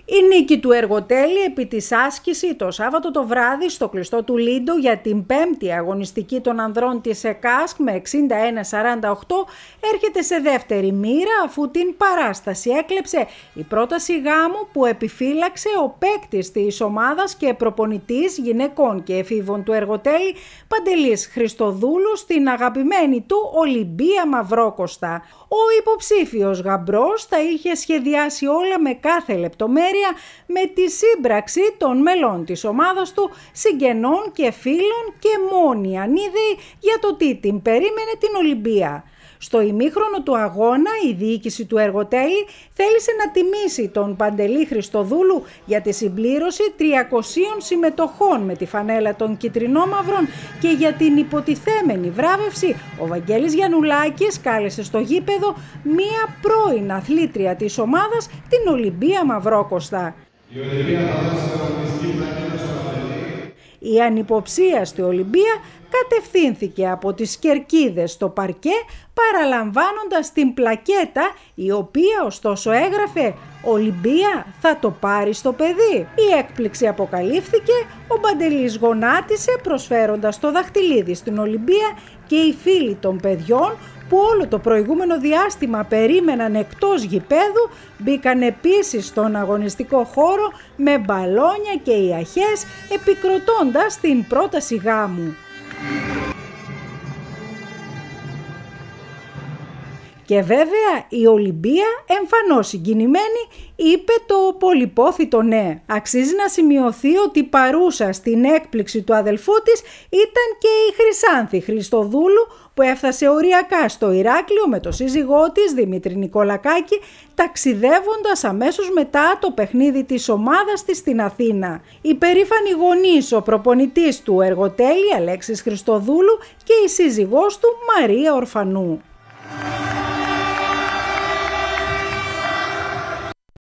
Η νίκη του Εργοτέλη επί της άσκηση το Σάββατο το βράδυ στο κλειστό του Λίντο για την πέμπτη αγωνιστική των ανδρών της ΕΚΑΣΚ με 61-48 έρχεται σε δεύτερη μοίρα, αφού την παράσταση έκλεψε η πρόταση γάμου που επιφύλαξε ο παίκτης της ομάδας και προπονητής γυναικών και εφήβων του Εργοτέλη, Παντελής Χριστοδούλου, στην αγαπημένη του Ολυμπία Μαυρόκοστα. Ο υποψήφιος γαμπρός τα είχε σχεδιάσει όλα με κάθε λεπτομέρεια, με τη σύμπραξη των μελών της ομάδας του, συγγενών και φίλων και μόνοι ανίδεοι για το τι την περίμενε την Ολυμπία. Στο ημίχρονο του αγώνα η διοίκηση του Εργοτέλη θέλησε να τιμήσει τον Παντελή Χριστοδούλου για τη συμπλήρωση 300 συμμετοχών με τη φανέλα των κιτρινόμαυρων και για την υποτιθέμενη βράβευση. Ο Βαγγέλης Γιαννουλάκης κάλεσε στο γήπεδο μία πρώην αθλήτρια της ομάδας, την Ολυμπία Μαυρόκοστα. Η ανυποψίαστη Ολυμπία κατευθύνθηκε από τις κερκίδες στο παρκέ, παραλαμβάνοντας την πλακέτα, η οποία ωστόσο έγραφε «Ολυμπία, θα το πάρει στο παιδί». Η έκπληξη αποκαλύφθηκε, ο Παντελής γονάτισε προσφέροντας το δαχτυλίδι στην Ολυμπία και οι φίλοι των παιδιών, που όλο το προηγούμενο διάστημα περίμεναν εκτός γηπέδου, μπήκαν επίσης στον αγωνιστικό χώρο με μπαλόνια και ιαχές, επικροτώντας την πρόταση γάμου. Και βέβαια η Ολυμπία, εμφανώς συγκινημένη, είπε το πολυπόθητο ναι. Αξίζει να σημειωθεί ότι παρούσα στην έκπληξη του αδελφού της ήταν και η Χρυσάνθη Χριστοδούλου, που έφτασε οριακά στο Ηράκλειο με το σύζυγό της Δημήτρη Νικολακάκη, ταξιδεύοντας αμέσως μετά το παιχνίδι της ομάδας της στην Αθήνα. Η περήφανη γονής, ο προπονητής του Εργοτέλη Αλέξης Χριστοδούλου και η σύζυγός του Μαρία Ορφανού.